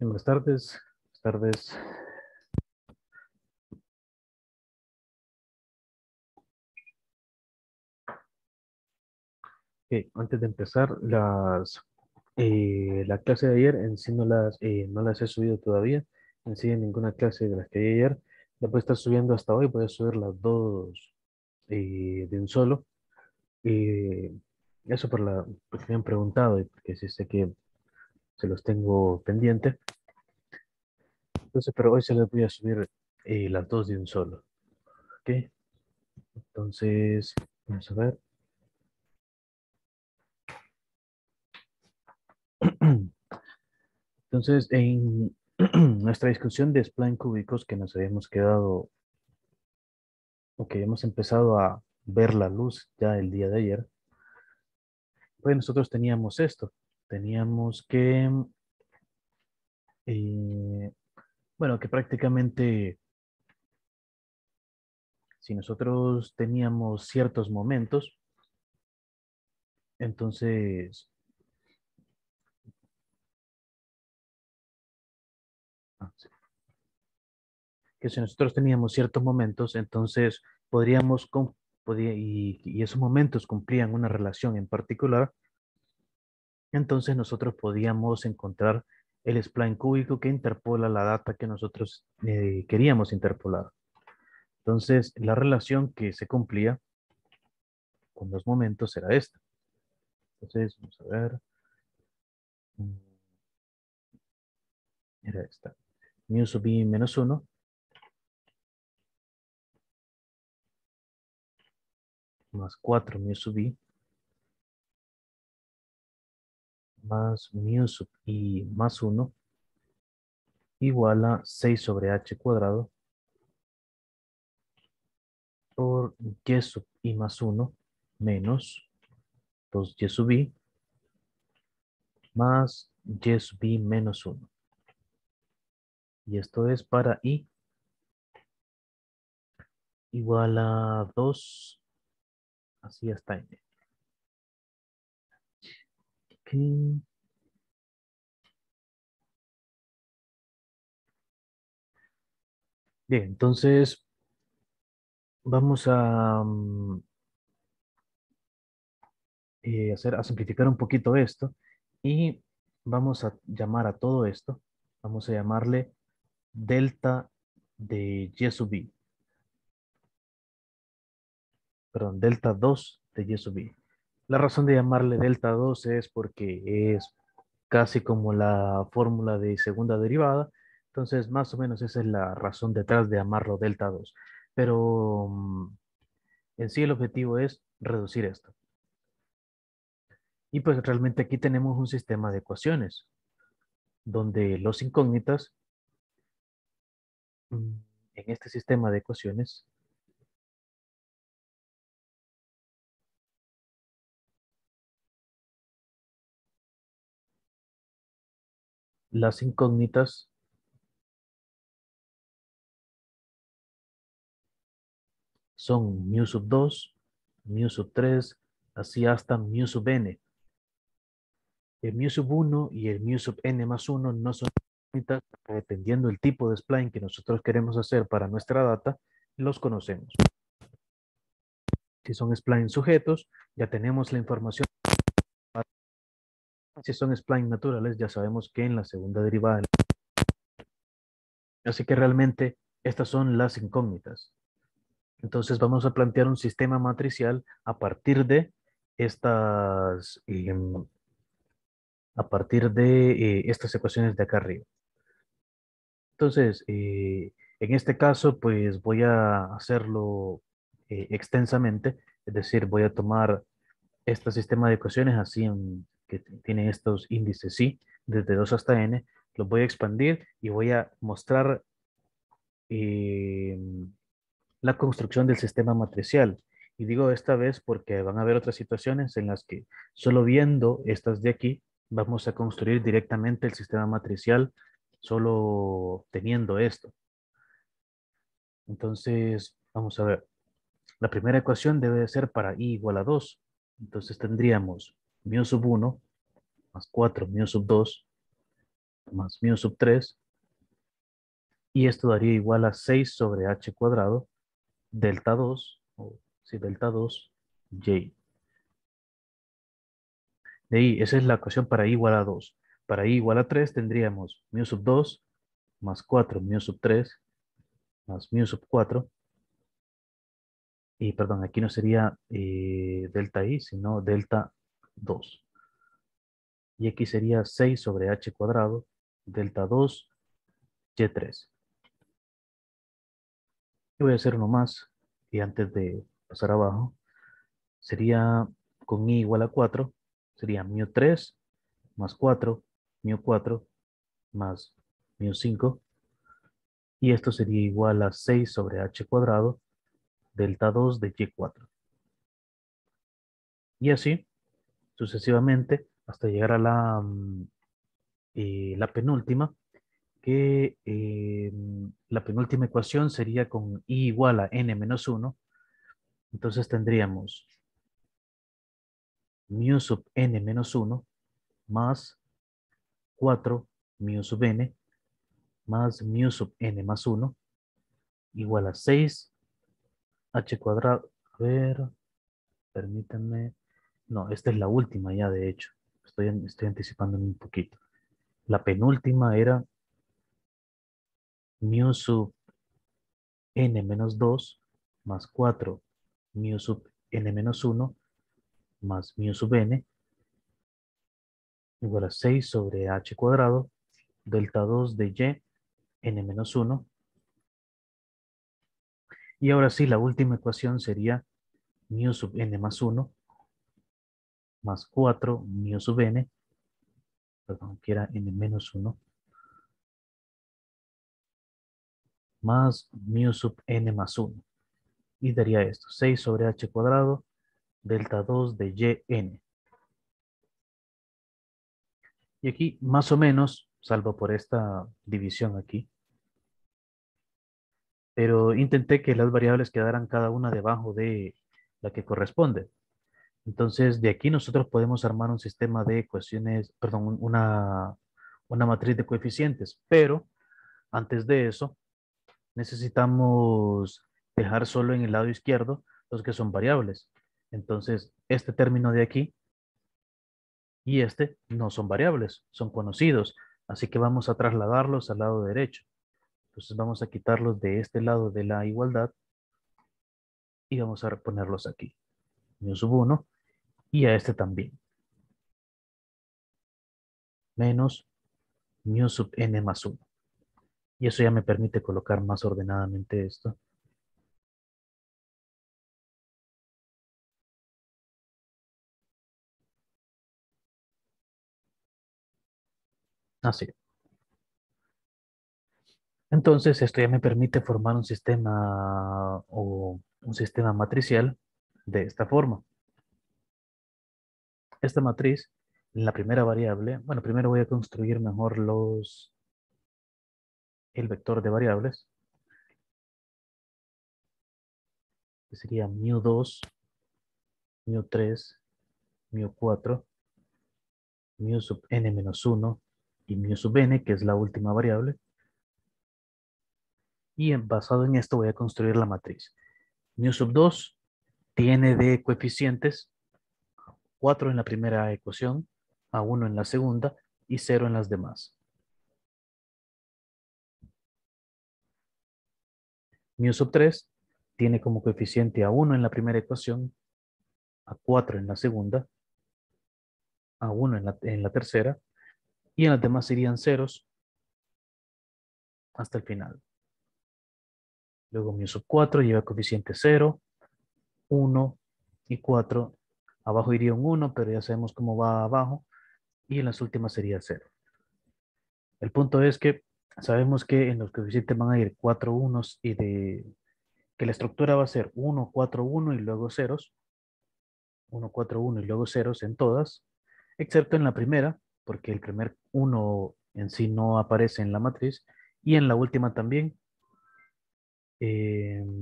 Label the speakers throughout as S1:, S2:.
S1: Buenas tardes. Buenas tardes. Antes de empezar, la clase de ayer en sí no las he subido todavía. En sí, ninguna clase de las que di ayer. La puedo estar subiendo hasta hoy. Voy a subir las dos de un solo. Eh, Eso porque me han preguntado y porque sí sé que se los tengo pendiente. Entonces, pero hoy se les voy a subir las dos de un solo. ¿Ok? Entonces, vamos a ver. Entonces, en nuestra discusión de spline cúbicos que nos habíamos quedado, o que hemos empezado a ver la luz ya el día de ayer, pues nosotros teníamos esto. Teníamos que, eh, bueno, que prácticamente si nosotros teníamos ciertos momentos, entonces, sí, que si nosotros teníamos ciertos momentos, entonces podríamos, y esos momentos cumplían una relación en particular. Entonces nosotros podíamos encontrar el spline cúbico que interpola la data que nosotros queríamos interpolar. Entonces la relación que se cumplía con los momentos era esta. Entonces vamos a ver. mm, Era esta. Mu sub i menos 1 más 4 mu sub i más mu sub i más 1 igual a 6 sobre h cuadrado por y sub i más 1 menos 2y sub i más y sub i menos 1. Y esto es para i igual a 2, así hasta n. Ok. Bien, entonces vamos a simplificar un poquito esto y vamos a llamar a todo esto, vamos a llamarle delta de y sub i, perdón, delta 2 de y sub i. La razón de llamarle delta 2 es porque es casi como la fórmula de segunda derivada. Entonces, más o menos esa es la razón detrás de llamarlo delta 2. Pero en sí el objetivo es reducir esto. Y pues realmente aquí tenemos un sistema de ecuaciones donde los incógnitas en este sistema de ecuaciones, las incógnitas son mu sub 2, mu sub 3, así hasta mu sub n. El mu sub 1 y el mu sub n más 1 no son incógnitas, dependiendo del tipo de spline que nosotros queremos hacer para nuestra data, los conocemos. Si son spline sujetos, ya tenemos la información. Si son spline naturales, ya sabemos que en la segunda derivada. Así que realmente estas son las incógnitas. Entonces vamos a plantear un sistema matricial a partir de estas, estas ecuaciones de acá arriba. Entonces, en este caso, pues voy a hacerlo extensamente, es decir, voy a tomar este sistema de ecuaciones así que tiene estos índices sí, desde 2 hasta n, los voy a expandir y voy a mostrar eh, la construcción del sistema matricial. Y digo esta vez porque van a haber otras situaciones en las que solo viendo estas de aquí, vamos a construir directamente el sistema matricial solo teniendo esto. Entonces, vamos a ver. La primera ecuación debe de ser para i igual a 2. Entonces tendríamos mu sub 1 más 4 mu sub 2 más mu sub 3, y esto daría igual a 6 sobre h cuadrado delta 2, o si delta 2, y. De ahí, esa es la ecuación para i igual a 2. Para i igual a 3 tendríamos mu sub 2 más 4 mu sub 3 más mu sub 4. Y perdón, aquí no sería delta i, sino delta 2. Y aquí sería 6 sobre h cuadrado delta 2 y3. Y voy a hacer uno más. Y antes de pasar abajo, sería con i igual a 4, sería mu 3 más 4 mu 4 más mu 5. Y esto sería igual a 6 sobre h cuadrado delta 2 de y4. Y así sucesivamente hasta llegar a la penúltima, que la penúltima ecuación sería con i igual a n menos 1. Entonces tendríamos mu sub n menos 1 más 4 mu sub n más mu sub n más 1 igual a 6 h cuadrado. A ver, permítanme. No, esta es la última ya, de hecho. Estoy anticipándome un poquito. La penúltima era mu sub n menos 2 más 4 mu sub n menos 1 más mu sub n igual a 6 sobre h cuadrado delta 2 de y n menos 1. Y ahora sí, la última ecuación sería mu sub n más 1 más 4 mu sub n, perdón, que era n menos 1, más mu sub n más 1. Y daría esto, 6 sobre h cuadrado delta 2 de y n. Y aquí, más o menos, salvo por esta división aquí, pero intenté que las variables quedaran cada una debajo de la que corresponde. Entonces, de aquí nosotros podemos armar un sistema de ecuaciones, perdón, una matriz de coeficientes, pero antes de eso necesitamos dejar solo en el lado izquierdo los que son variables. Entonces, este término de aquí y este no son variables, son conocidos, así que vamos a trasladarlos al lado derecho. Entonces vamos a quitarlos de este lado de la igualdad y vamos a ponerlos aquí. Mu sub 1 y a este también. Menos mu sub n más 1. Y eso ya me permite colocar más ordenadamente esto. Así. Entonces esto ya me permite formar un sistema o un sistema matricial de esta forma. Esta matriz, en la primera variable, bueno, primero voy a construir mejor el vector de variables, que sería mu2, mu3, mu4, mu sub n menos 1 y mu sub n, que es la última variable. Y basado en esto voy a construir la matriz. Mu sub 2 tiene de coeficientes 4 en la primera ecuación, a 1 en la segunda y 0 en las demás. Mu sub 3 tiene como coeficiente a 1 en la primera ecuación, a 4 en la segunda, a 1 en la tercera, y en las demás serían ceros hasta el final. Luego mu sub 4 lleva coeficiente 0, 1 y 4. Abajo iría un 1, pero ya sabemos cómo va abajo. Y en las últimas sería 0. El punto es que sabemos que en los coeficientes van a ir 4 unos y que la estructura va a ser 1, 4, 1 y luego ceros. 1, 4, 1 y luego ceros en todas, excepto en la primera, porque el primer 1 en sí no aparece en la matriz, y en la última también. Eh,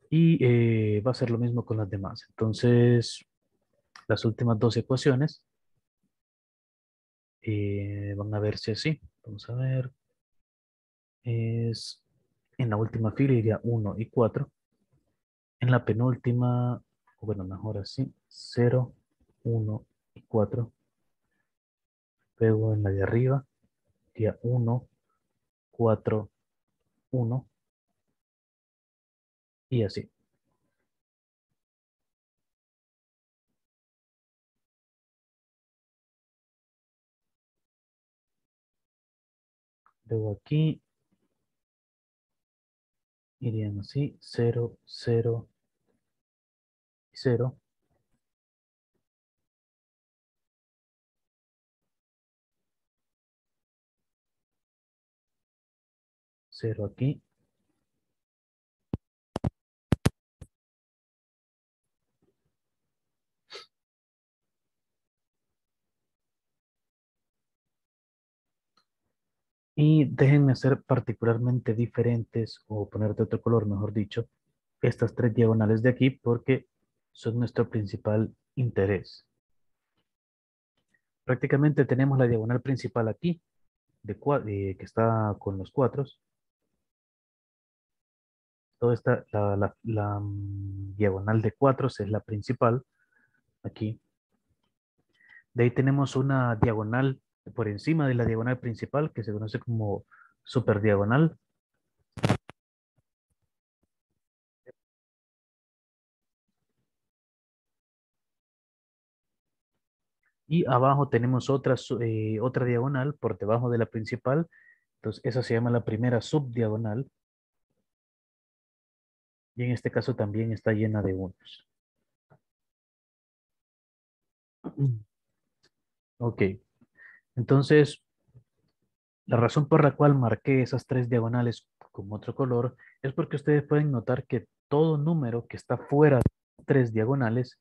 S1: Y va a ser lo mismo con las demás. Entonces, las últimas dos ecuaciones van a verse así. Vamos a ver. Es en la última fila iría 1 y 4. En la penúltima, o bueno, mejor así, 0, 1 y 4. Luego en la de arriba iría 1, 4, 1 y así. Luego aquí irían así, 0, 0 y 0. 0 aquí. Y déjenme hacer particularmente diferentes, o poner de otro color, mejor dicho, estas tres diagonales de aquí porque son nuestro principal interés. Prácticamente tenemos la diagonal principal aquí, que está con los cuatros. Toda esta, diagonal de cuatros es la principal aquí. De ahí tenemos una diagonal por encima de la diagonal principal que se conoce como superdiagonal. Y abajo tenemos otra diagonal por debajo de la principal. Entonces, esa se llama la primera subdiagonal. Y en este caso también está llena de unos. Ok, entonces la razón por la cual marqué esas tres diagonales con otro color es porque ustedes pueden notar que todo número que está fuera de tres diagonales,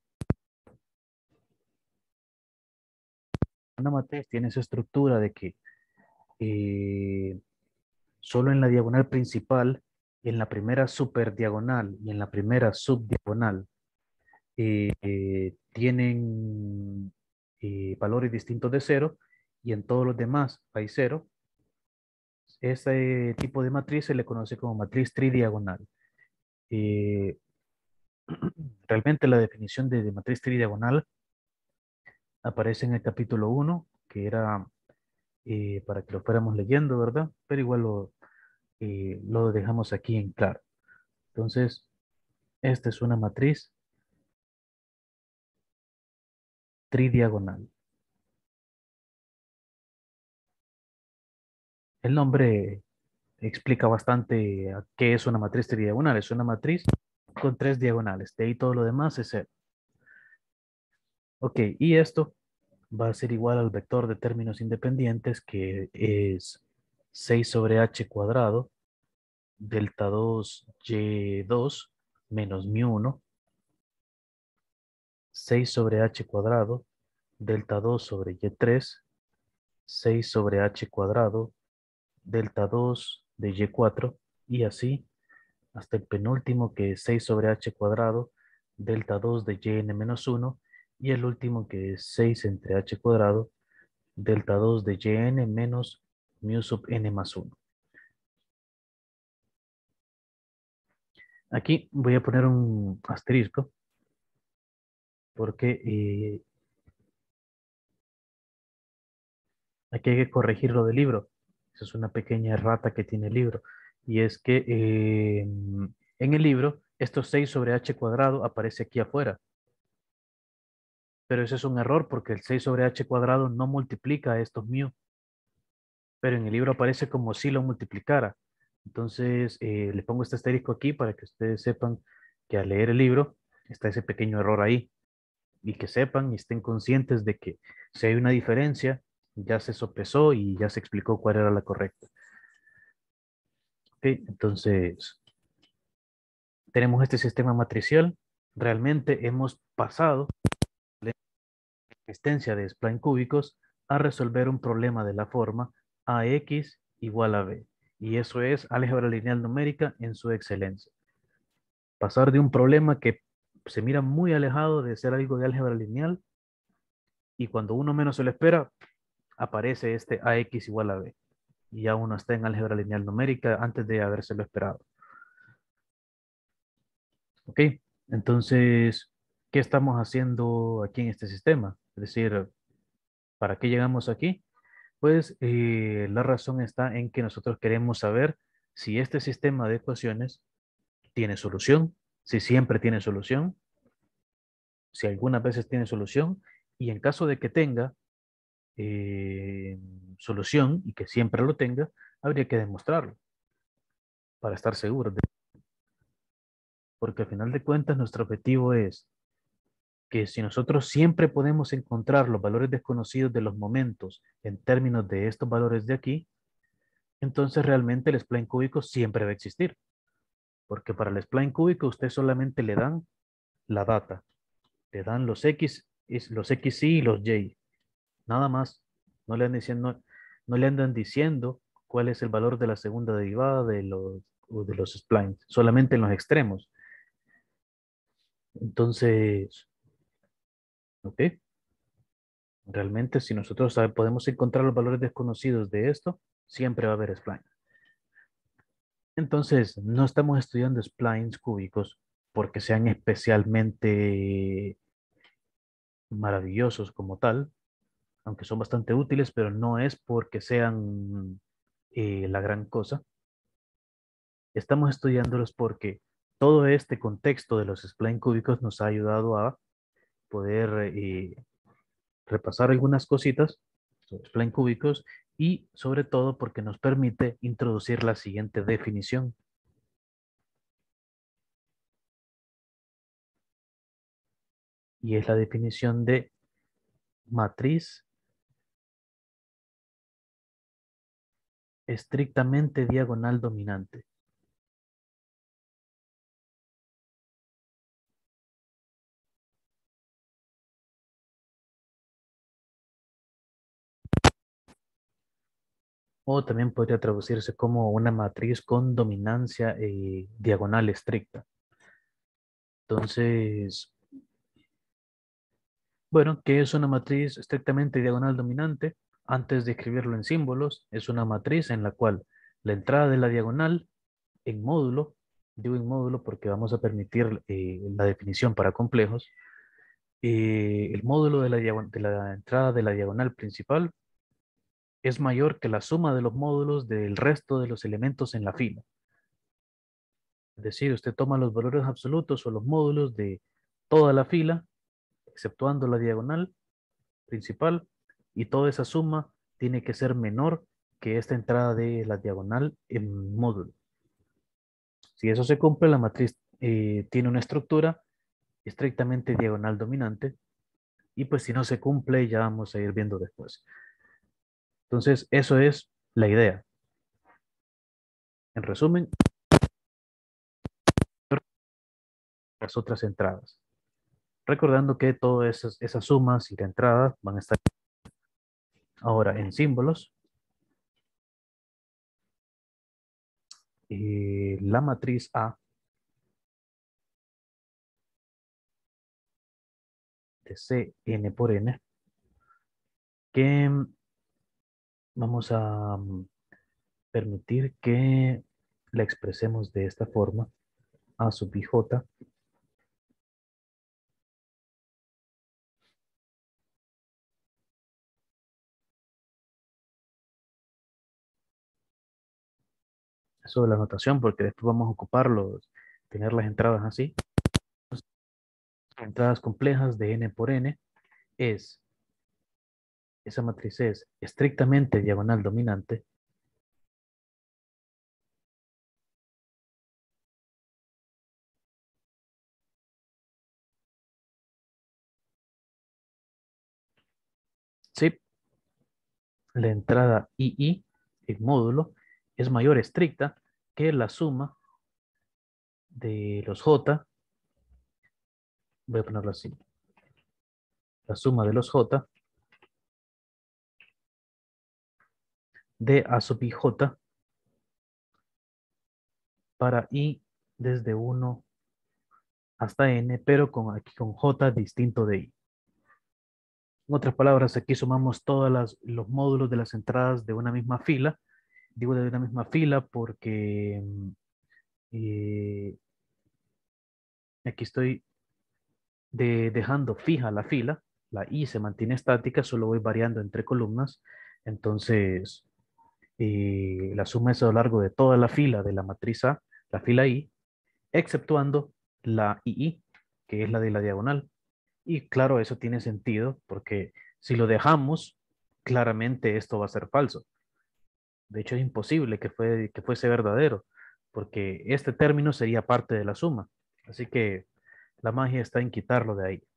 S1: una matriz tiene esa estructura de que eh, solo en la diagonal principal, en la primera superdiagonal y en la primera subdiagonal tienen valores distintos de cero y en todos los demás hay cero. Ese tipo de matriz se le conoce como matriz tridiagonal. Eh, Realmente la definición de matriz tridiagonal aparece en el capítulo 1, que era para que lo fuéramos leyendo, ¿verdad? Pero igual lo dejamos aquí en claro. Entonces, esta es una matriz tridiagonal. El nombre explica bastante a qué es una matriz tridiagonal. Es una matriz con tres diagonales. De ahí todo lo demás es cero. Ok, y esto va a ser igual al vector de términos independientes que es 6 sobre h cuadrado delta 2 y2 menos μ1, 6 sobre h cuadrado delta 2 sobre y3, 6 sobre h cuadrado delta 2 de y4 y así hasta el penúltimo que es 6 sobre h cuadrado delta 2 de yn menos 1 y el último que es 6 entre h cuadrado delta 2 de yn menos mu sub n más 1. Aquí voy a poner un asterisco porque aquí hay que corregir lo del libro. Esa es una pequeña errata que tiene el libro. Y es que en el libro, estos 6 sobre h cuadrado aparece aquí afuera. Pero ese es un error porque el 6 sobre h cuadrado no multiplica estos mu. Pero en el libro aparece como si lo multiplicara. Entonces, le pongo este asterisco aquí para que ustedes sepan que al leer el libro está ese pequeño error ahí. Y que sepan y estén conscientes de que si hay una diferencia, ya se sopesó y ya se explicó cuál era la correcta. Ok, entonces, tenemos este sistema matricial. Realmente hemos pasado de la existencia de spline cúbicos a resolver un problema de la forma AX igual a B. Y eso es álgebra lineal numérica en su excelencia. Pasar de un problema que se mira muy alejado de ser algo de álgebra lineal y cuando uno menos se lo espera, aparece este AX igual a B. Y ya uno está en álgebra lineal numérica antes de habérselo esperado. ¿Ok? Entonces, ¿qué estamos haciendo aquí en este sistema? Es decir, ¿para qué llegamos aquí? Pues la razón está en que nosotros queremos saber si este sistema de ecuaciones tiene solución, si siempre tiene solución, si algunas veces tiene solución, y en caso de que tenga eh, solución y que siempre lo tenga, habría que demostrarlo para estar seguros, porque al final de cuentas nuestro objetivo es que si nosotros siempre podemos encontrar los valores desconocidos de los momentos en términos de estos valores de aquí, entonces realmente el spline cúbico siempre va a existir, porque para el spline cúbico usted solamente le dan la data, le dan los X, los XY y los Y, nada más. No le andan diciendo, no le andan diciendo cuál es el valor de la segunda derivada o de los splines, solamente en los extremos. Entonces, ¿ok? Realmente, si nosotros podemos encontrar los valores desconocidos de esto, siempre va a haber spline. Entonces, no estamos estudiando splines cúbicos porque sean especialmente maravillosos como tal, aunque son bastante útiles, pero no es porque sean la gran cosa. Estamos estudiándolos porque todo este contexto de los spline cúbicos nos ha ayudado a poder repasar algunas cositas sobre spline cúbicos y sobre todo porque nos permite introducir la siguiente definición. Y es la definición de matriz estrictamente diagonal dominante. O también podría traducirse como una matriz con dominancia diagonal estricta. Entonces, bueno, ¿qué es una matriz estrictamente diagonal dominante? Antes de escribirlo en símbolos, es una matriz en la cual la entrada de la diagonal en módulo, digo en módulo porque vamos a permitir la definición para complejos, el módulo de la entrada de la diagonal principal es mayor que la suma de los módulos del resto de los elementos en la fila. Es decir, usted toma los valores absolutos o los módulos de toda la fila, exceptuando la diagonal principal, y toda esa suma tiene que ser menor que esta entrada de la diagonal en módulo. Si eso se cumple, la matriz tiene una estructura estrictamente diagonal dominante, y pues si no se cumple, ya vamos a ir viendo después. Entonces, eso es la idea. En resumen, las otras entradas. Recordando que todas esas sumas y la entrada van a estar ahora en símbolos. La matriz A de Cn por n, que vamos a permitir que la expresemos de esta forma, A sub ij, eso de la notación, porque después vamos a tener las entradas así. Entradas complejas de n por n es, esa matriz es estrictamente diagonal dominante, ¿sí? La entrada II, el módulo, es mayor estricta que la suma de los J, voy a ponerlo así, la suma de los J de A sub ij para I desde 1 hasta n, pero aquí con j distinto de i. En otras palabras, aquí sumamos todos los módulos de las entradas de una misma fila. Digo de una misma fila porque eh, aquí estoy dejando fija la fila. La i se mantiene estática, solo voy variando entre columnas. Entonces, la suma es a lo largo de toda la fila de la matriz A, la fila i, exceptuando la II, que es la de la diagonal. Y claro, eso tiene sentido porque si lo dejamos, claramente esto va a ser falso. De hecho, es imposible que fuese verdadero, porque este término sería parte de la suma. Así que la magia está en quitarlo de ahí.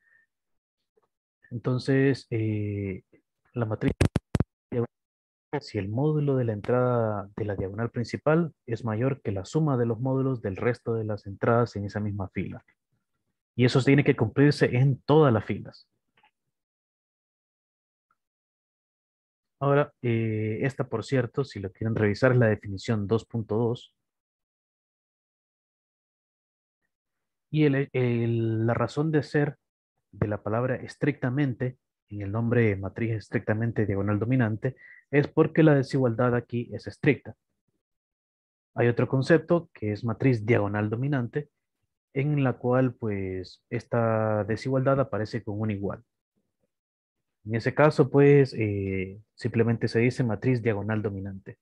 S1: Entonces, la matriz, si el módulo de la entrada de la diagonal principal es mayor que la suma de los módulos del resto de las entradas en esa misma fila. Y eso tiene que cumplirse en todas las filas. Ahora, esta, por cierto, si lo quieren revisar, es la definición 2.2. Y la razón de ser de la palabra estrictamente, en el nombre matriz estrictamente diagonal dominante, es porque la desigualdad aquí es estricta. Hay otro concepto que es matriz diagonal dominante, en la cual pues esta desigualdad aparece con un igual. En ese caso pues simplemente se dice matriz diagonal dominante.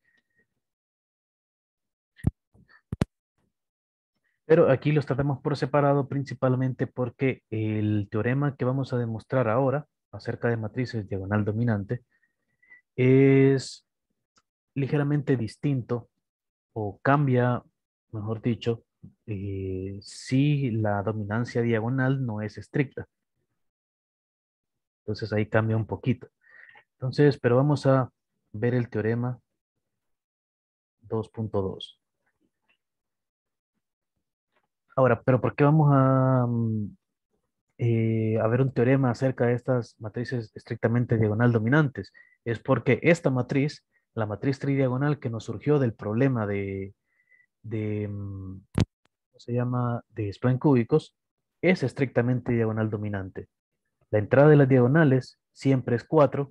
S1: Pero aquí los tratamos por separado principalmente porque el teorema que vamos a demostrar ahora acerca de matrices diagonal dominante es ligeramente distinto o cambia, mejor dicho, si la dominancia diagonal no es estricta. Entonces ahí cambia un poquito. Entonces, pero vamos a ver el teorema 2.2. Ahora, pero ¿por qué vamos a ver un teorema acerca de estas matrices estrictamente diagonal dominantes? Es porque esta matriz, la matriz tridiagonal que nos surgió del problema de ¿cómo se llama? De spline cúbicos, es estrictamente diagonal dominante. La entrada de las diagonales siempre es 4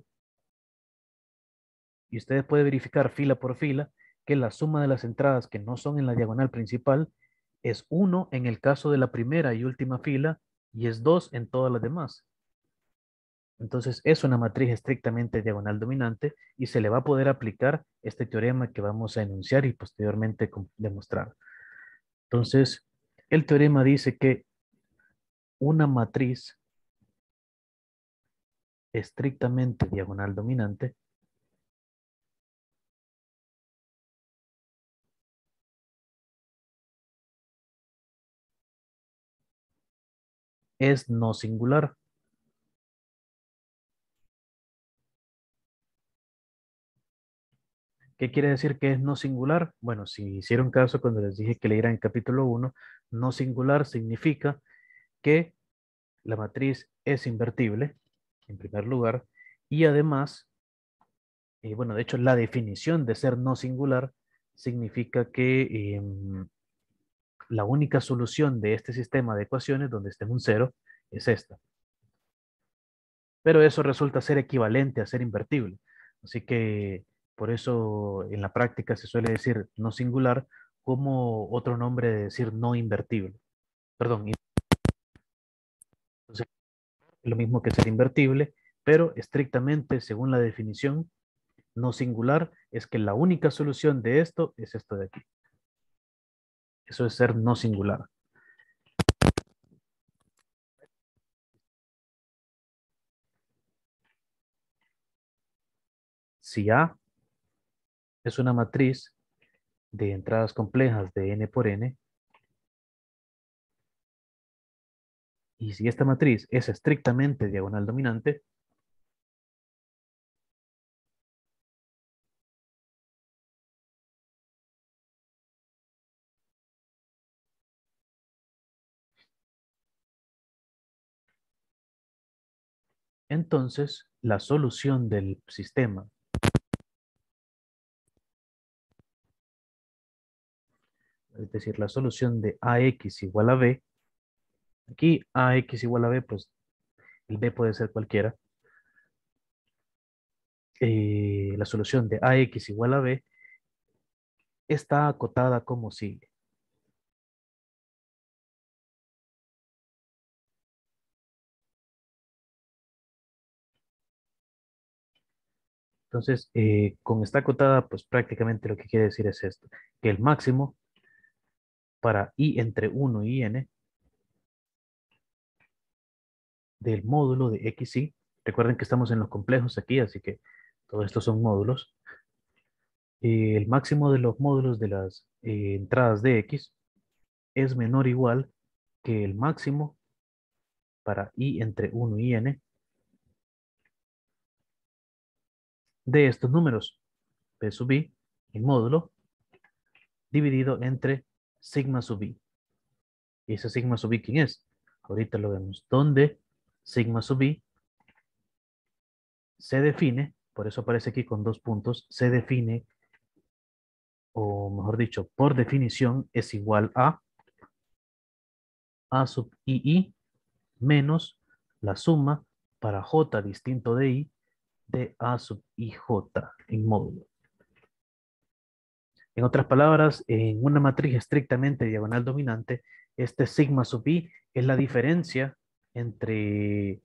S1: y ustedes pueden verificar fila por fila que la suma de las entradas que no son en la diagonal principal es 1 en el caso de la primera y última fila y es 2 en todas las demás. Entonces es una matriz estrictamente diagonal dominante y se le va a poder aplicar este teorema que vamos a enunciar y posteriormente demostrar. Entonces, el teorema dice que una matriz estrictamente diagonal dominante es no singular. ¿Qué quiere decir que es no singular? Bueno, si hicieron caso cuando les dije que leyeran el capítulo 1, no singular significa que la matriz es invertible, en primer lugar, y además, bueno, de hecho, la definición de ser no singular significa que la única solución de este sistema de ecuaciones donde esté un cero es esta. Pero eso resulta ser equivalente a ser invertible. Así que por eso en la práctica se suele decir no singular como otro nombre de decir no invertible. Perdón, entonces, es lo mismo que ser invertible, pero estrictamente según la definición, no singular es que la única solución de esto es esto de aquí. Eso es ser no singular. Si A es una matriz de entradas complejas de n por n, y si esta matriz es estrictamente diagonal dominante, entonces la solución del sistema, es decir, la solución de AX igual a B, Aquí AX igual a B, pues el B puede ser cualquiera. La solución de AX igual a B está acotada como sigue. Entonces, con esta acotada, pues prácticamente lo que quiere decir es esto, que el máximo para I entre 1 y N del módulo de XY, recuerden que estamos en los complejos aquí, así que todo esto son módulos, el máximo de los módulos de las entradas de X es menor o igual que el máximo para I entre 1 y N de estos números, P sub I, en módulo, dividido entre sigma sub I. ¿Y ese sigma sub I quién es? Ahorita lo vemos. Donde sigma sub I se define, por eso aparece aquí con dos puntos, se define, o mejor dicho, por definición, es igual a sub I menos la suma para J distinto de I de A sub IJ en módulo. En otras palabras, en una matriz estrictamente diagonal dominante, este sigma sub I es la diferencia entre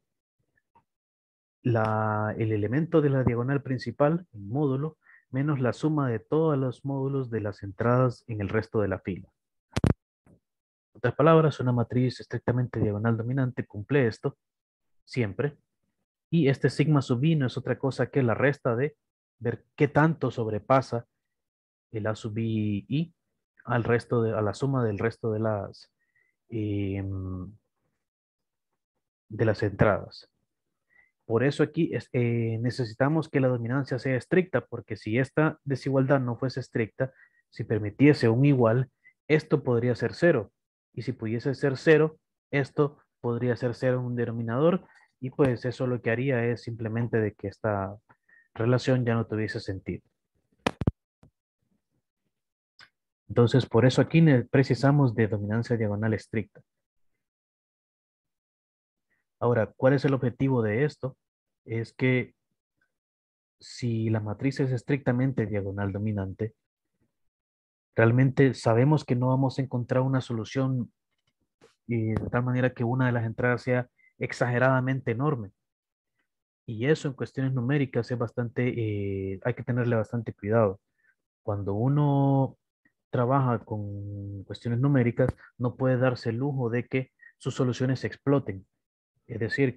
S1: el elemento de la diagonal principal, el módulo, menos la suma de todos los módulos de las entradas en el resto de la fila. En otras palabras, una matriz estrictamente diagonal dominante cumple esto siempre. Y este sigma sub i no es otra cosa que la resta de ver qué tanto sobrepasa el a sub i al resto a la suma del resto em, de las entradas. Por eso aquí necesitamos que la dominancia sea estricta, porque si esta desigualdad no fuese estricta, si permitiese un igual, esto podría ser cero. Y si pudiese ser cero, esto podría ser cero en un denominador, y pues eso lo que haría es simplemente de que esta relación ya no tuviese sentido. Entonces, por eso aquí precisamos de dominancia diagonal estricta. Ahora, ¿cuál es el objetivo de esto? Es que si la matriz es estrictamente diagonal dominante, realmente sabemos que no vamos a encontrar una solución de tal manera que una de las entradas sea exageradamente enorme. Y eso en cuestiones numéricas es bastante, hay que tenerle bastante cuidado. Cuando uno trabaja con cuestiones numéricas, no puede darse el lujo de que sus soluciones exploten. Es decir,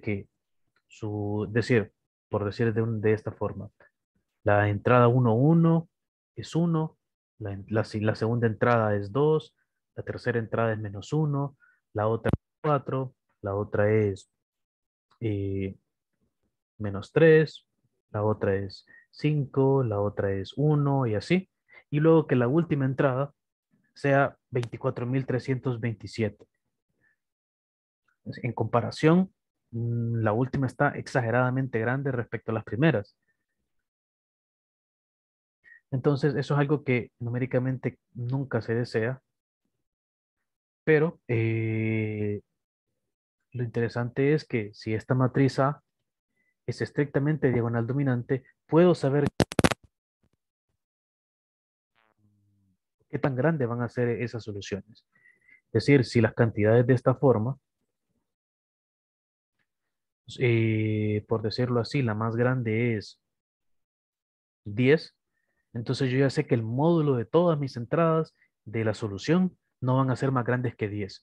S1: por decir de esta forma, la entrada 1 es 1, la segunda entrada es 2, la tercera entrada es -1, la otra es 4, la otra es eh, -3, la otra es 5, la otra es 1 y así. Y luego que la última entrada sea 24.327. En comparación, la última está exageradamente grande respecto a las primeras. Entonces, eso es algo que numéricamente nunca se desea, pero lo interesante es que si esta matriz A es estrictamente diagonal dominante, puedo saber qué tan grandes van a ser esas soluciones. Es decir, si las cantidades de esta forma, por decirlo así, la más grande es 10, entonces yo ya sé que el módulo de todas mis entradas de la solución no van a ser más grandes que 10.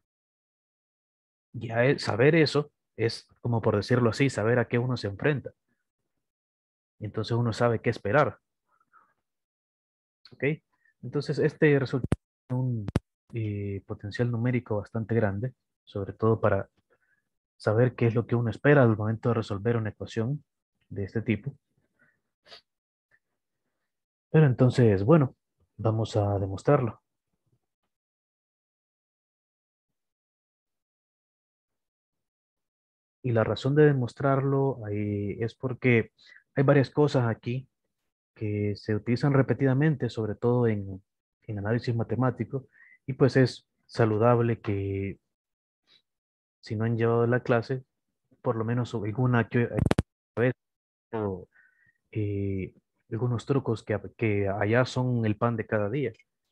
S1: Ya saber eso es, como por decirlo así, saber a qué uno se enfrenta. Entonces uno sabe qué esperar. ¿Ok? Entonces este resulta un potencial numérico bastante grande, sobre todo para saber qué es lo que uno espera al momento de resolver una ecuación de este tipo. Pero entonces, bueno, vamos a demostrarlo. Y la razón de demostrarlo es porque hay varias cosas aquí que se utilizan repetidamente, sobre todo en análisis matemático, y pues es saludable que si no han llevado la clase, por lo menos alguna vez, o, eh, algunos trucos que allá son el pan de cada día.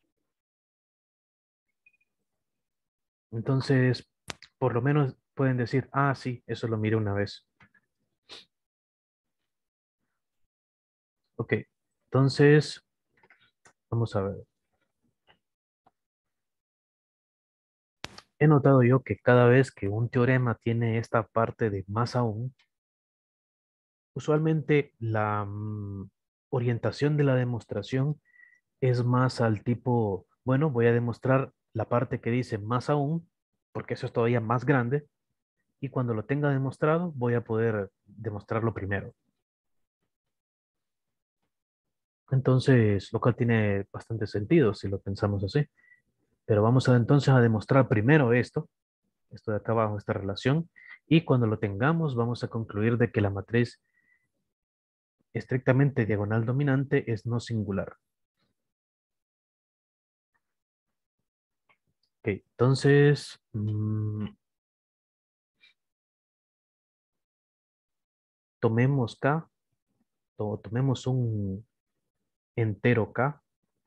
S1: Entonces, por lo menos pueden decir, ah, sí, eso lo miré una vez. Ok, entonces, vamos a ver. He notado yo que cada vez que un teorema tiene esta parte de más aún, usualmente la orientación de la demostración es más al tipo, bueno, voy a demostrar la parte que dice más aún, porque eso es todavía más grande, y cuando lo tenga demostrado, voy a poder demostrarlo primero. Entonces, lo cual tiene bastante sentido si lo pensamos así. Pero vamos a entonces a demostrar primero esto de acá abajo, esta relación, y cuando lo tengamos, vamos a concluir de que la matriz estrictamente diagonal dominante es no singular. Ok, entonces, tomemos K, tomemos un entero K,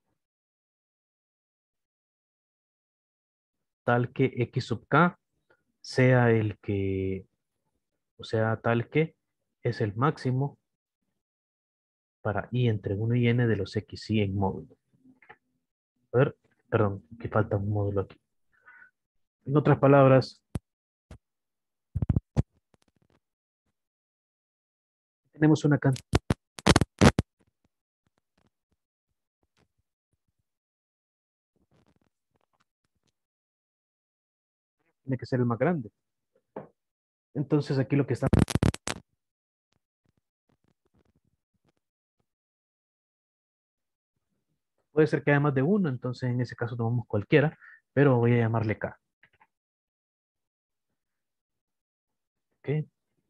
S1: tal que X sub K sea el que, o sea, tal que es el máximo para I entre 1 y N de los X y en módulo. A ver, perdón, que falta un módulo aquí. En otras palabras, tenemos una cantidad, tiene que ser el más grande. Entonces aquí lo que está, puede ser que haya más de uno, entonces en ese caso tomamos cualquiera, pero voy a llamarle K. ¿Ok?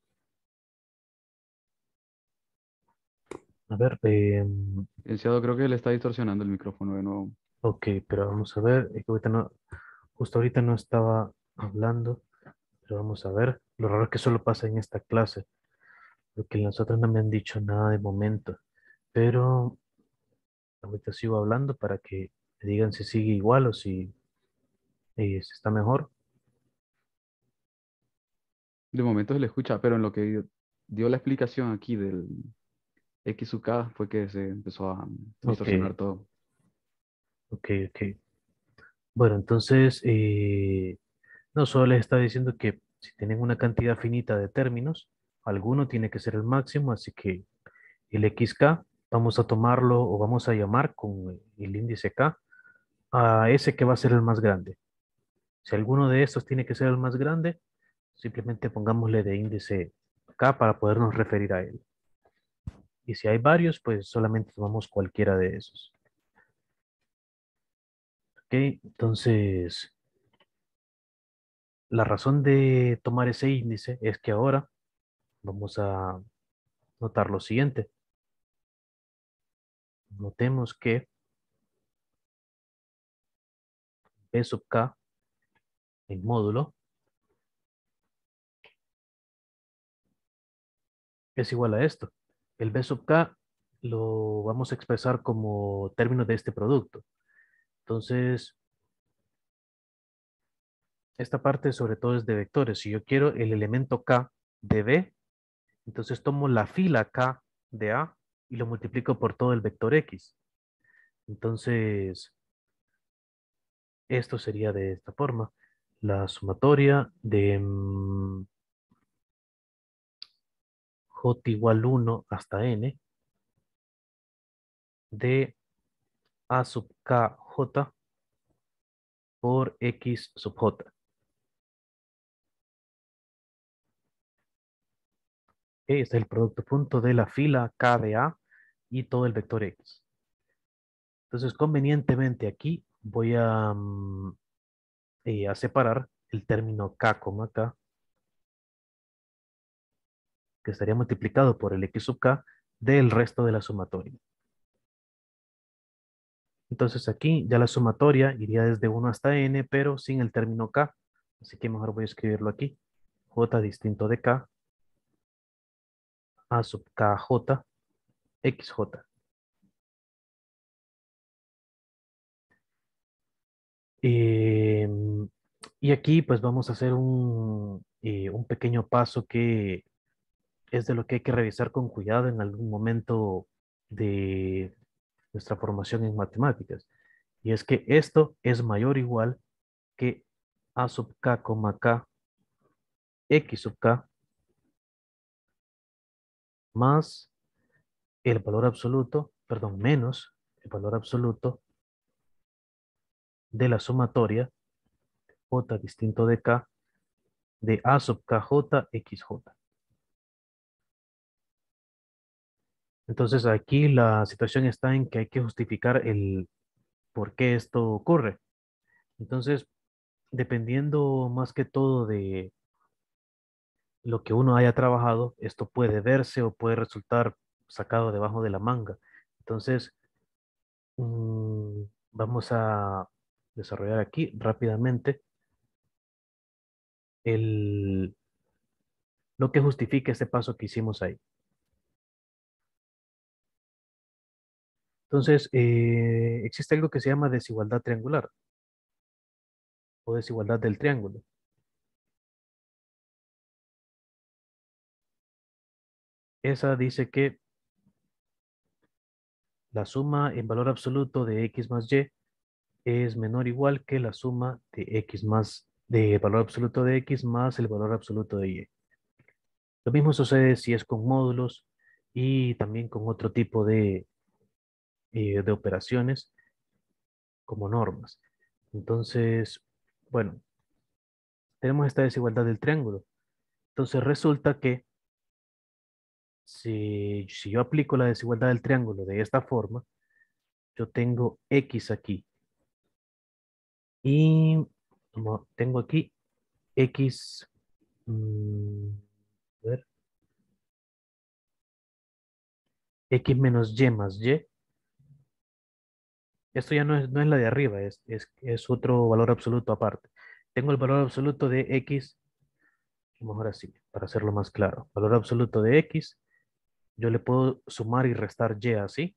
S1: A ver,
S2: Licenciado, creo que le está distorsionando el micrófono de nuevo.
S1: ok, pero vamos a ver, es que ahorita no, justo ahorita no estaba hablando, pero vamos a ver. Lo raro es que solo pasa en esta clase, porque las otras no me han dicho nada de momento, pero ahorita sigo hablando para que me digan si sigue igual o si está mejor.
S2: De momento se le escucha, pero en lo que dio la explicación aquí del X sub K fue que se empezó a
S1: Ok,
S2: distorsionar todo.
S1: ok. Bueno, entonces, no solo les está diciendo que si tienen una cantidad finita de términos, alguno tiene que ser el máximo, así que el XK vamos a tomarlo o vamos a llamar con el índice K a ese que va a ser el más grande. Si alguno de estos tiene que ser el más grande, simplemente pongámosle de índice K para podernos referir a él. Y si hay varios, pues solamente tomamos cualquiera de esos. ¿Ok? Entonces, la razón de tomar ese índice es que ahora vamos a notar lo siguiente. Notemos que B sub K en módulo es igual a esto. El B sub K lo vamos a expresar como término de este producto. Entonces, esta parte sobre todo es de vectores. Si yo quiero el elemento K de B, entonces tomo la fila K de A y lo multiplico por todo el vector X. Entonces, esto sería de esta forma. La sumatoria de J igual 1 hasta N de A sub K J por X sub J. Este es el producto punto de la fila K de A y todo el vector X. Entonces, convenientemente aquí voy a separar el término K, K, que estaría multiplicado por el X sub K del resto de la sumatoria. Entonces aquí ya la sumatoria iría desde 1 hasta N, pero sin el término K. Así que mejor voy a escribirlo aquí. J distinto de K, A sub KJ, XJ. Em, y aquí pues vamos a hacer un pequeño paso que es de lo que hay que revisar con cuidado en algún momento de nuestra formación en matemáticas. Y es que esto es mayor o igual que A sub K, K, X sub K, más el valor absoluto, perdón, menos el valor absoluto de la sumatoria J distinto de K de A sub KJ, XJ. Entonces aquí la situación está en que hay que justificar el por qué esto ocurre. Entonces, dependiendo más que todo de lo que uno haya trabajado, esto puede verse o puede resultar sacado debajo de la manga. Entonces, vamos a desarrollar aquí rápidamente el, lo que justifica este paso que hicimos ahí. Entonces, existe algo que se llama desigualdad triangular o desigualdad del triángulo. Esa dice que la suma en valor absoluto de x más y es menor o igual que la suma de x más, de valor absoluto de x más el valor absoluto de y. Lo mismo sucede si es con módulos y también con otro tipo de operaciones como normas. Entonces, bueno, tenemos esta desigualdad del triángulo. Entonces resulta que si yo aplico la desigualdad del triángulo de esta forma, yo tengo x aquí y como tengo aquí x, a ver, x menos y más y. Esto ya no es la de arriba, es otro valor absoluto aparte. Tengo el valor absoluto de x, mejor así, para hacerlo más claro. Valor absoluto de x, yo le puedo sumar y restar y así,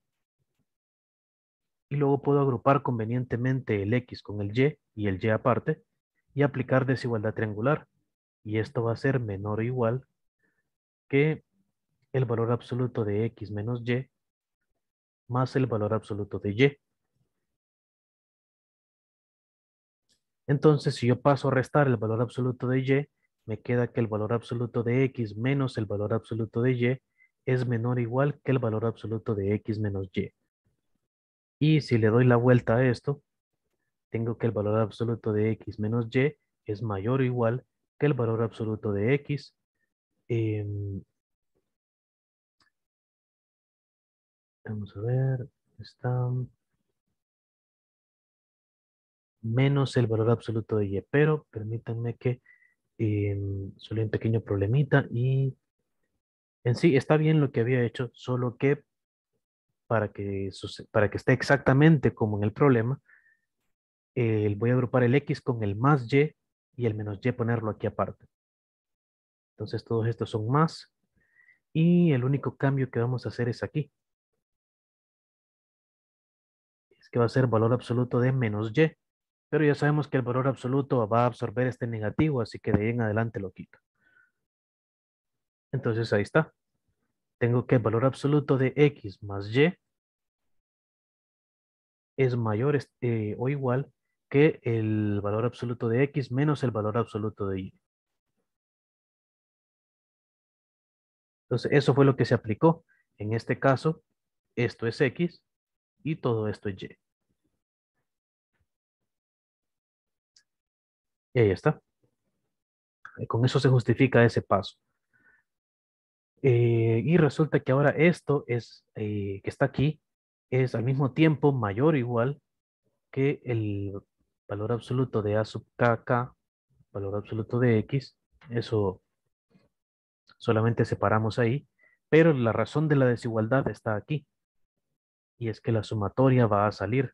S1: y luego puedo agrupar convenientemente el x con el y el y aparte, y aplicar desigualdad triangular. Y esto va a ser menor o igual que el valor absoluto de x menos y más el valor absoluto de y. Entonces, si yo paso a restar el valor absoluto de y, me queda que el valor absoluto de x menos el valor absoluto de y es menor o igual que el valor absoluto de x menos y. Y si le doy la vuelta a esto, tengo que el valor absoluto de x menos y es mayor o igual que el valor absoluto de x. em, Vamos a ver, está menos el valor absoluto de y, pero permítanme que solo hay un pequeño problemita y en sí está bien lo que había hecho, solo que para que esté exactamente como en el problema, voy a agrupar el x con el más y el menos y ponerlo aquí aparte. Entonces todos estos son más y el único cambio que vamos a hacer es aquí. Es que va a ser valor absoluto de menos y, pero ya sabemos que el valor absoluto va a absorber este negativo, así que de ahí en adelante lo quito. Entonces ahí está. Tengo que el valor absoluto de x más y es mayor o igual que el valor absoluto de x menos el valor absoluto de y. Entonces, eso fue lo que se aplicó. En este caso, esto es X y todo esto es Y. Y ahí está. Con eso se justifica ese paso. Y resulta que ahora esto es, que está aquí, es al mismo tiempo mayor o igual que el valor absoluto de A sub KK, valor absoluto de X. Eso solamente separamos ahí. Pero la razón de la desigualdad está aquí. Y es que la sumatoria va a salir.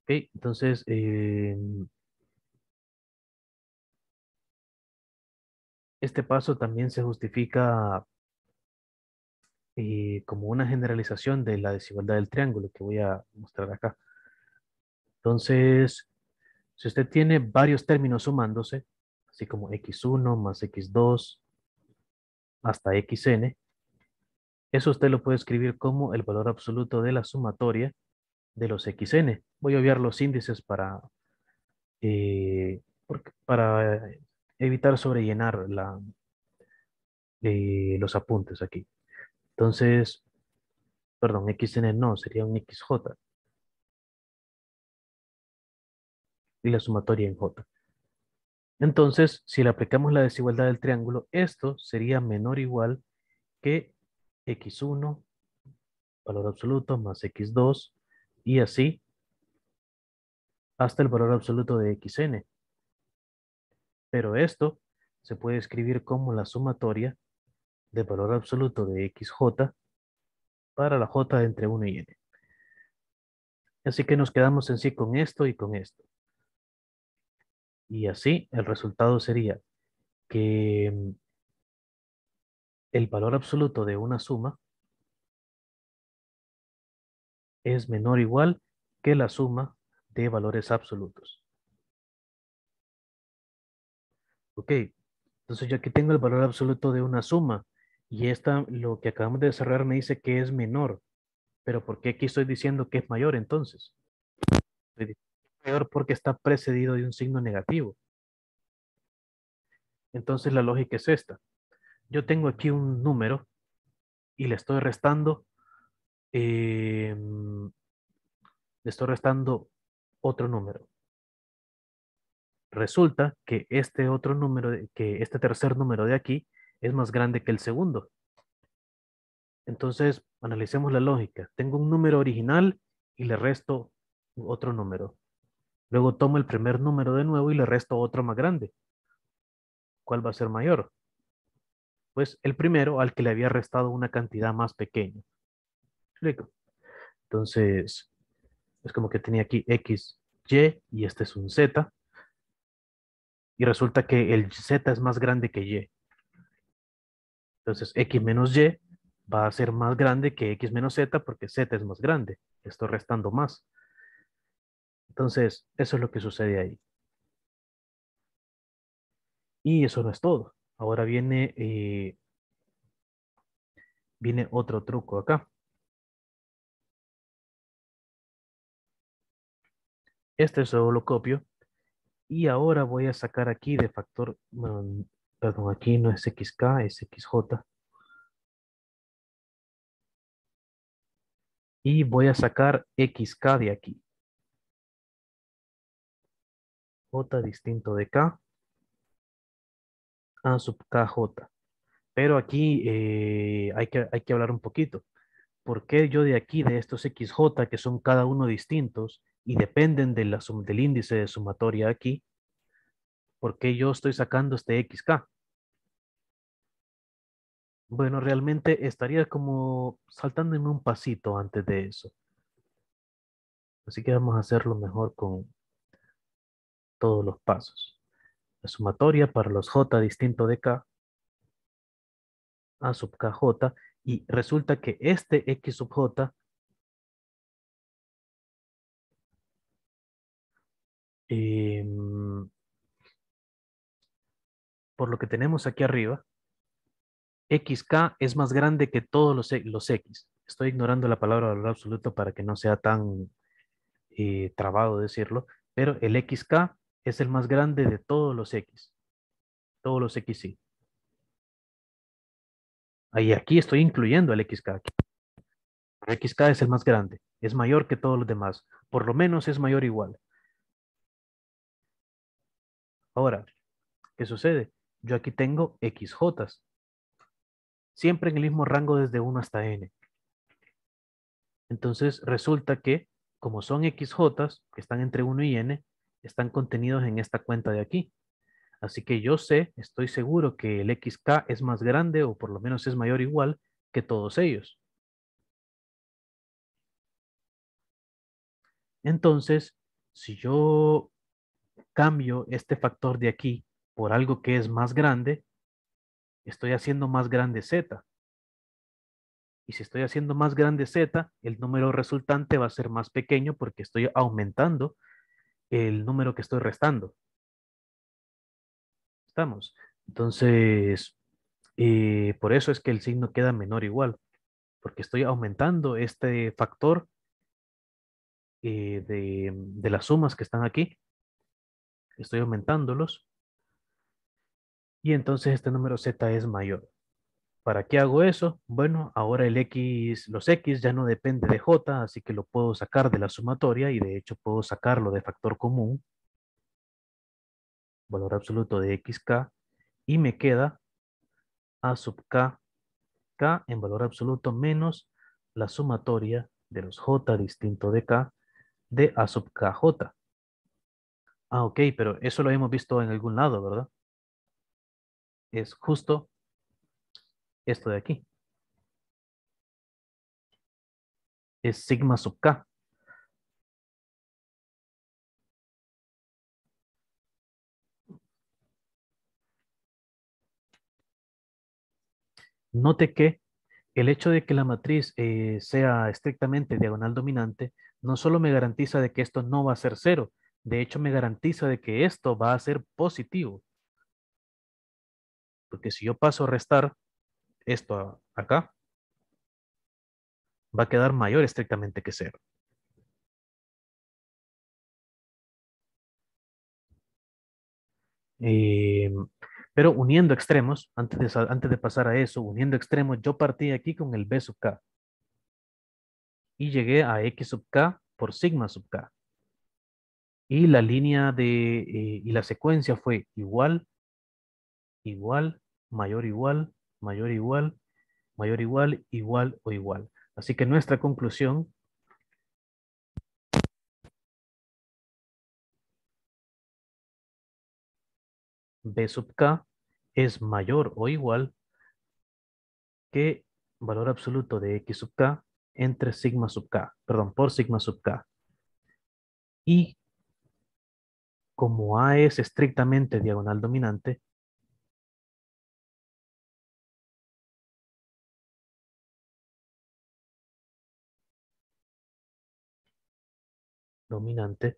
S1: Ok, entonces, este paso también se justifica como una generalización de la desigualdad del triángulo que voy a mostrar acá. Entonces, si usted tiene varios términos sumándose, así como x1 más x2 hasta xn, eso usted lo puede escribir como el valor absoluto de la sumatoria de los xn. Voy a obviar los índices para evitar sobrellenar los apuntes aquí. Entonces, perdón, xn no, sería un xj y la sumatoria en j. Entonces, si le aplicamos la desigualdad del triángulo, esto sería menor o igual que x1, valor absoluto, más x2, y así hasta el valor absoluto de xn. Pero esto se puede escribir como la sumatoria del valor absoluto de xj para la j de entre 1 y n. Así que nos quedamos en sí con esto y con esto. Y así el resultado sería que el valor absoluto de una suma es menor o igual que la suma de valores absolutos. Ok, entonces yo aquí tengo el valor absoluto de una suma y esta, lo que acabamos de desarrollar me dice que es menor. Pero ¿por qué aquí estoy diciendo que es mayor entonces? Estoy diciendo que es mayor porque está precedido de un signo negativo. Entonces la lógica es esta. Yo tengo aquí un número y eh, le estoy restando otro número. Resulta que este otro número, que este tercer número de aquí es más grande que el segundo. Entonces, analicemos la lógica. Tengo un número original y le resto otro número. Luego tomo el primer número de nuevo y le resto otro más grande. ¿Cuál va a ser mayor? Pues el primero al que le había restado una cantidad más pequeña. ¿Me explico? Entonces, es como que tenía aquí X, Y este es un Z. Y resulta que el Z es más grande que Y. Entonces, X menos Y va a ser más grande que X menos Z porque Z es más grande. Estoy restando más. Entonces, eso es lo que sucede ahí. Y eso no es todo. Ahora viene otro truco acá. Este solo lo copio. Y ahora voy a sacar aquí de factor, bueno, perdón, aquí no es XK, es XJ. Y voy a sacar XK de aquí. J distinto de K a sub KJ. Pero aquí hay que hablar un poquito. ¿Por qué yo de aquí, de estos XJ, que son cada uno distintos y dependen de del índice de sumatoria aquí, por qué yo estoy sacando este XK? Bueno, realmente estaría como saltándome un pasito antes de eso. Así que vamos a hacerlo mejor con todos los pasos. La sumatoria para los J distinto de K a sub KJ y resulta que este X sub J, em, por lo que tenemos aquí arriba, XK es más grande que todos los X. Estoy ignorando la palabra valor absoluto para que no sea tan trabado decirlo, pero el XK es el más grande de todos los XY. Ahí aquí estoy incluyendo el XK. El XK es el más grande, es mayor que todos los demás, por lo menos es mayor o igual. Ahora, ¿qué sucede? Yo aquí tengo XJ, siempre en el mismo rango desde 1 hasta n. Entonces resulta que, como son XJ, que están entre 1 y n, están contenidos en esta cuenta de aquí. Así que yo sé, estoy seguro que el XK es más grande o por lo menos es mayor o igual que todos ellos. Entonces, Si yo cambio este factor de aquí por algo que es más grande, estoy haciendo más grande z. Y si estoy haciendo más grande z, el número resultante va a ser más pequeño porque estoy aumentando el número que estoy restando. ¿Estamos? Entonces, por eso es que el signo queda menor o igual, porque estoy aumentando este factor de las sumas que están aquí. Estoy aumentándolos y entonces este número z es mayor. ¿Para qué hago eso? Bueno, ahora los x ya no depende de j, así que lo puedo sacar de la sumatoria y de hecho puedo sacarlo de factor común, valor absoluto de xk, y me queda a sub k en valor absoluto menos la sumatoria de los j distinto de k de a sub kj. Ah, ok, pero eso lo hemos visto en algún lado, ¿verdad? Es justo esto de aquí. Es sigma sub k. Note que el hecho de que la matriz sea estrictamente diagonal dominante no solo me garantiza de que esto no va a ser cero, de hecho me garantiza de que esto va a ser positivo, porque si yo paso a restar esto acá, va a quedar mayor estrictamente que cero. Eh, pero uniendo extremos, antes de pasar a eso, uniendo extremos, yo partí aquí con el b sub k y llegué a x sub k por sigma sub k. Y la línea y la secuencia fue igual, igual, mayor igual, mayor igual, mayor igual, igual o igual. Así que nuestra conclusión, b sub k es mayor o igual que valor absoluto de x sub k entre sigma sub k, perdón, por sigma sub k. Y como A es estrictamente diagonal dominante, dominante,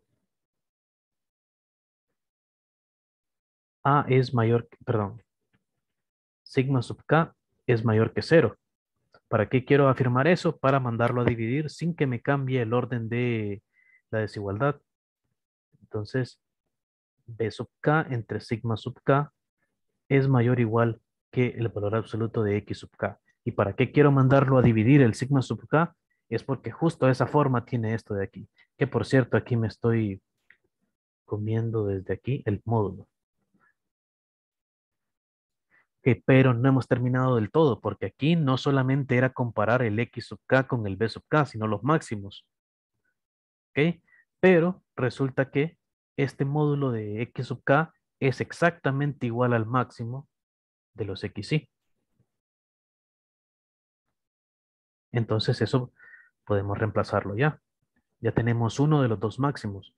S1: A es mayor, perdón, sigma sub k es mayor que cero. ¿Para qué quiero afirmar eso? Para mandarlo a dividir sin que me cambie el orden de la desigualdad. Entonces, b sub k entre sigma sub k es mayor o igual que el valor absoluto de x sub k. ¿Y para qué quiero mandarlo a dividir el sigma sub k? Es porque justo esa forma tiene esto de aquí. Que por cierto, aquí me estoy comiendo desde aquí el módulo. Pero no hemos terminado del todo, porque aquí no solamente era comparar el x sub k con el b sub k, sino los máximos. ¿Ok? Pero resulta que este módulo de x sub k es exactamente igual al máximo de los xy. Entonces eso podemos reemplazarlo ya. Ya tenemos uno de los dos máximos.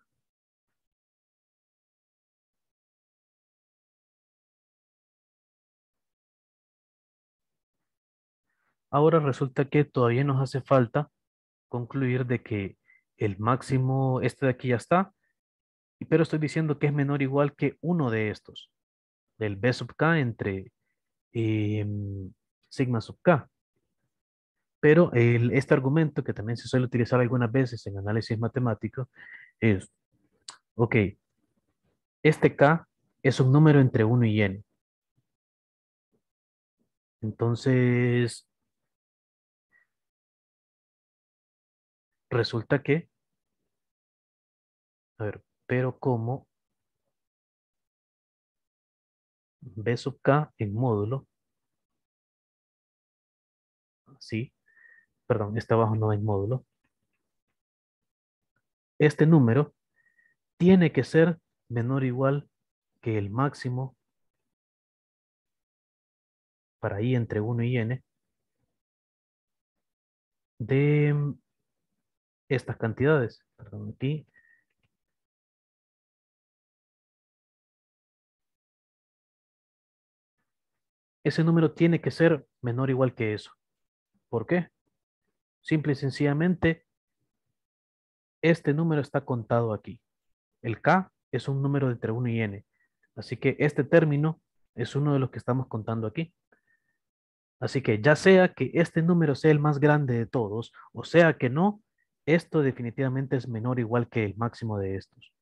S1: Ahora resulta que todavía nos hace falta concluir de que el máximo, este de aquí ya está, pero estoy diciendo que es menor o igual que uno de estos, del b sub k entre sigma sub k. Pero este argumento, que también se suele utilizar algunas veces en análisis matemático, es, ok, este k es un número entre uno y n. Entonces, resulta que, a ver, pero como b sub k en módulo, sí, perdón, este abajo no en módulo, este número tiene que ser menor o igual que el máximo para i entre uno y n de estas cantidades. Perdón, aquí ese número tiene que ser menor o igual que eso. ¿Por qué? Simple y sencillamente, este número está contado aquí. El K es un número de entre 1 y n. Así que este término es uno de los que estamos contando aquí. Así que ya sea que este número sea el más grande de todos, o sea que no, esto definitivamente es menor o igual que el máximo de estos.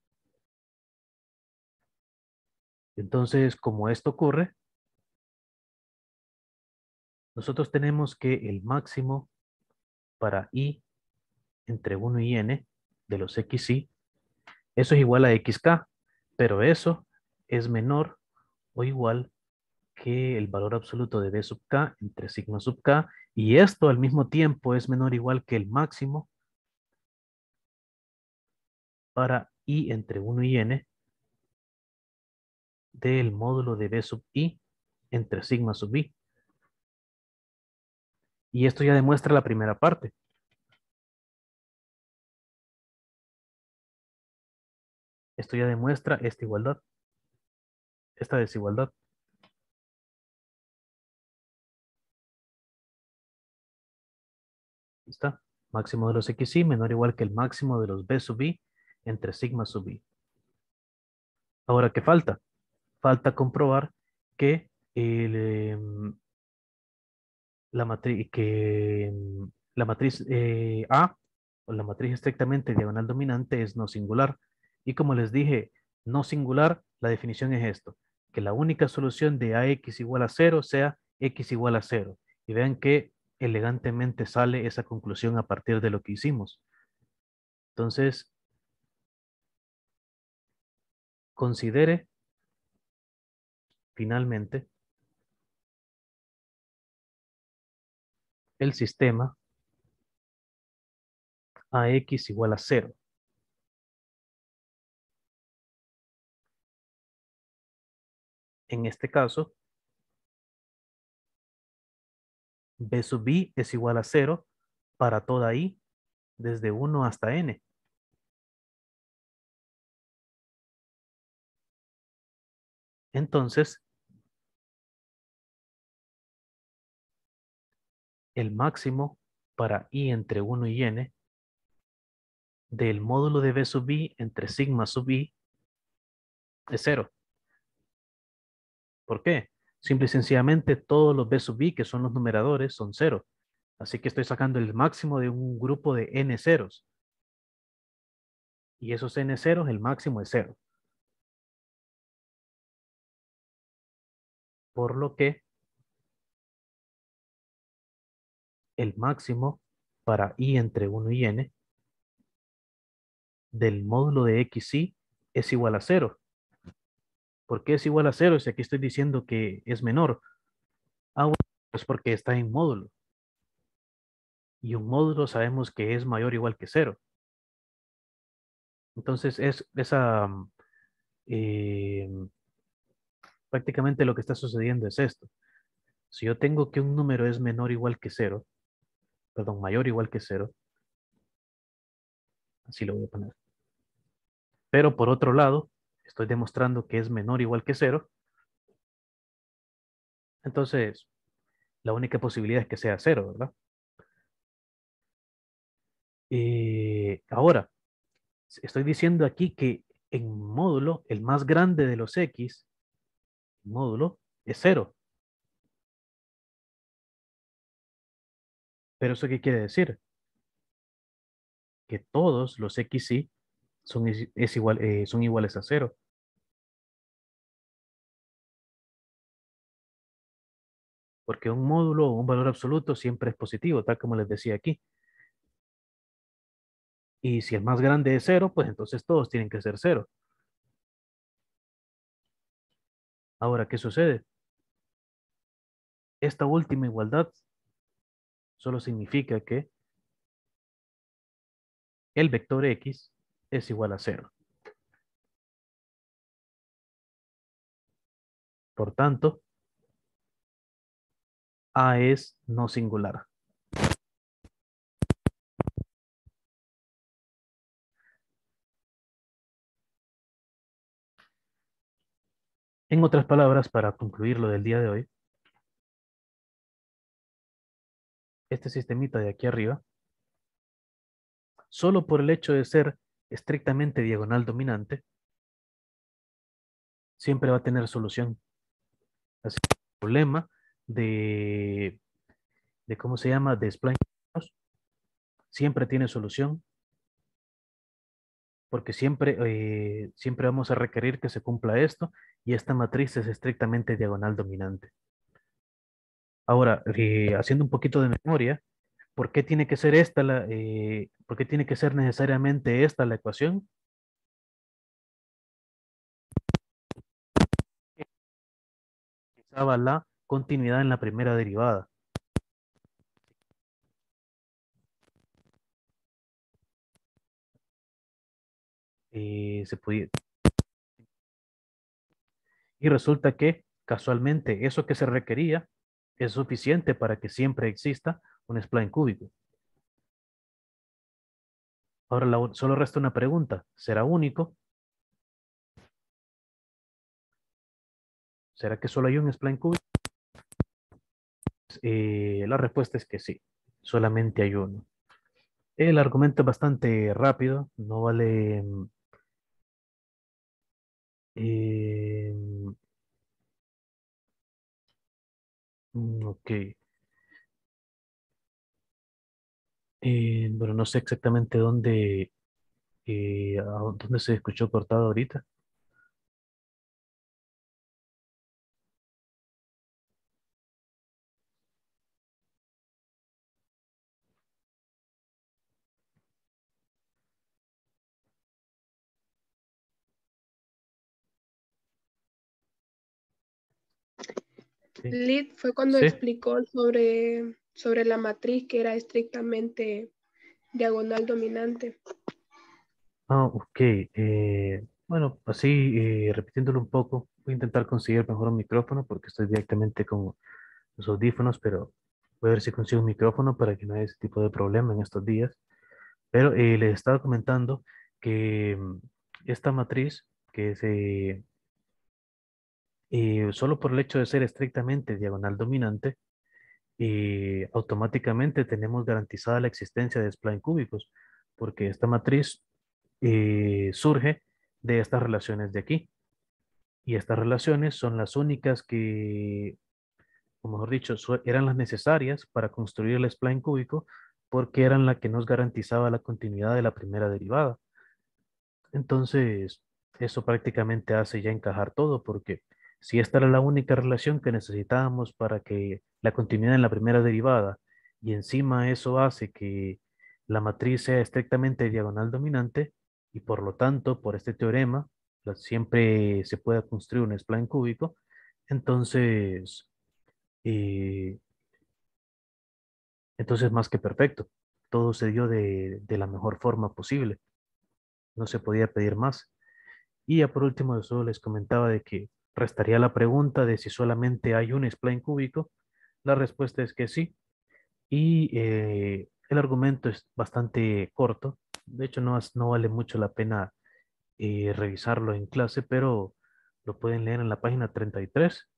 S1: Entonces, como esto ocurre, nosotros tenemos que el máximo para i entre 1 y n de los xi, eso es igual a xk, pero eso es menor o igual que el valor absoluto de b sub k entre sigma sub k, y esto al mismo tiempo es menor o igual que el máximo para i entre 1 y n del módulo de b sub i entre sigma sub i. Y esto ya demuestra la primera parte. Esto ya demuestra esta igualdad, esta desigualdad. Ahí está. Máximo de los xi menor o igual que el máximo de los b sub i entre sigma sub i. Ahora, ¿qué falta? Falta comprobar que la matriz, la matriz A, o la matriz estrictamente diagonal dominante, es no singular. Y como les dije, no singular, la definición es esto, que la única solución de AX igual a cero sea X igual a cero. Y vean que elegantemente sale esa conclusión a partir de lo que hicimos. Entonces, considere finalmente el sistema AX igual a cero. En este caso, B sub i es igual a cero para toda i desde 1 hasta n. Entonces, el máximo para i entre 1 y n del módulo de b sub i entre sigma sub i es cero. ¿Por qué? Simple y sencillamente todos los b sub i, que son los numeradores, son cero. Así que estoy sacando el máximo de un grupo de n ceros. Y esos n ceros, el máximo es cero. Por lo que el máximo para i entre 1 y n del módulo de xi es igual a cero. ¿Por qué es igual a cero si aquí estoy diciendo que es menor? Ah, bueno, pues porque está en módulo. Y un módulo sabemos que es mayor o igual que cero. Entonces, eh, prácticamente lo que está sucediendo es esto. Si yo tengo que un número es menor o igual que cero, perdón, mayor o igual que cero, así lo voy a poner. Pero por otro lado, estoy demostrando que es menor o igual que cero. Entonces, la única posibilidad es que sea cero, ¿verdad? Ahora, estoy diciendo aquí que en módulo, el más grande de los x, módulo, es cero. ¿Pero eso qué quiere decir? Que todos los xy son iguales a cero. Porque un módulo o un valor absoluto siempre es positivo, tal como les decía aquí. Y si el más grande es cero, pues entonces todos tienen que ser cero. Ahora, ¿qué sucede? Esta última igualdad solo significa que el vector x es igual a cero. Por tanto, A es no singular. En otras palabras, para concluir lo del día de hoy, este sistemita de aquí arriba, solo por el hecho de ser estrictamente diagonal dominante, siempre va a tener solución. Así que el problema de, ¿cómo se llama? De spline siempre tiene solución, porque siempre vamos a requerir que se cumpla esto, y esta matriz es estrictamente diagonal dominante. Ahora, haciendo un poquito de memoria, ¿por qué tiene que ser por qué tiene que ser necesariamente esta la ecuación? Usaba la continuidad en la primera derivada. Se podía, y resulta que casualmente eso que se requería es suficiente para que siempre exista un spline cúbico. Ahora solo resta una pregunta. ¿Será único? ¿Será que solo hay un spline cúbico? La respuesta es que sí, solamente hay uno. El argumento es bastante rápido, no vale... eh, ok. Bueno, no sé exactamente dónde se escuchó cortado ahorita. Sí.
S3: Lid fue cuando
S1: Sí.
S3: explicó sobre la matriz que era estrictamente diagonal dominante.
S1: Ok. Bueno, así repitiéndolo un poco, voy a intentar conseguir mejor un micrófono porque estoy directamente con los audífonos, pero voy a ver si consigo un micrófono para que no haya ese tipo de problema en estos días. Pero les estaba comentando que esta matriz, que es solo por el hecho de ser estrictamente diagonal dominante, automáticamente tenemos garantizada la existencia de spline cúbicos, porque esta matriz surge de estas relaciones de aquí. Y estas relaciones son las únicas que, o mejor dicho, eran las necesarias para construir el spline cúbico, porque eran la que nos garantizaba la continuidad de la primera derivada. Entonces, eso prácticamente hace ya encajar todo, porque si esta era la única relación que necesitábamos para que la continuidad en la primera derivada, y encima eso hace que la matriz sea estrictamente diagonal dominante, y por lo tanto, por este teorema, siempre se pueda construir un spline cúbico, entonces, eh, entonces más que perfecto. Todo se dio de la mejor forma posible. No se podía pedir más. Y ya por último, solo les comentaba de que restaría la pregunta de si solamente hay un spline cúbico. La respuesta es que sí. Y el argumento es bastante corto. De hecho, no vale mucho la pena revisarlo en clase, pero lo pueden leer en la página 33.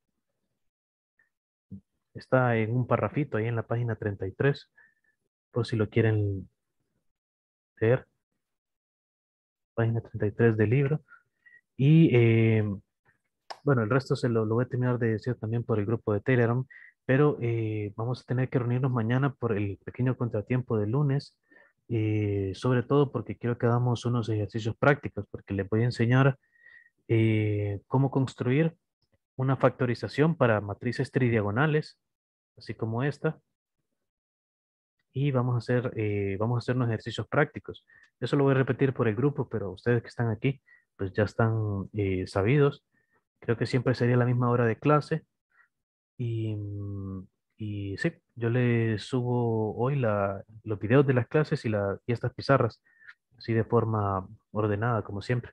S1: Está en un parrafito ahí en la página 33, por si lo quieren leer. Página 33 del libro. Y bueno, el resto lo voy a terminar de decir también por el grupo de Telegram, pero vamos a tener que reunirnos mañana por el pequeño contratiempo del lunes, sobre todo porque quiero que hagamos unos ejercicios prácticos, porque les voy a enseñar cómo construir una factorización para matrices tridiagonales, así como esta, y vamos a hacer unos ejercicios prácticos. Eso lo voy a repetir por el grupo, pero ustedes que están aquí, pues ya están sabidos. Creo que siempre sería la misma hora de clase. Y, y sí, yo les subo hoy los videos de las clases y estas pizarras, así de forma ordenada, como siempre.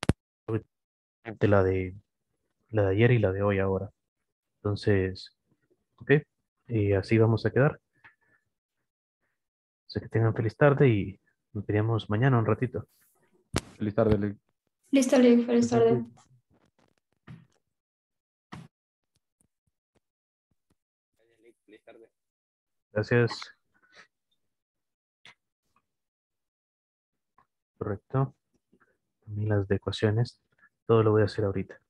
S1: De la de ayer y la de hoy ahora. Entonces, ok, y así vamos a quedar. Sé que tengan feliz tarde y nos veríamos mañana un ratito.
S2: Feliz tarde, Lid.
S4: Listo, Lick, feliz tarde.
S1: Gracias. correcto. También las de ecuaciones. Todo lo voy a hacer ahorita.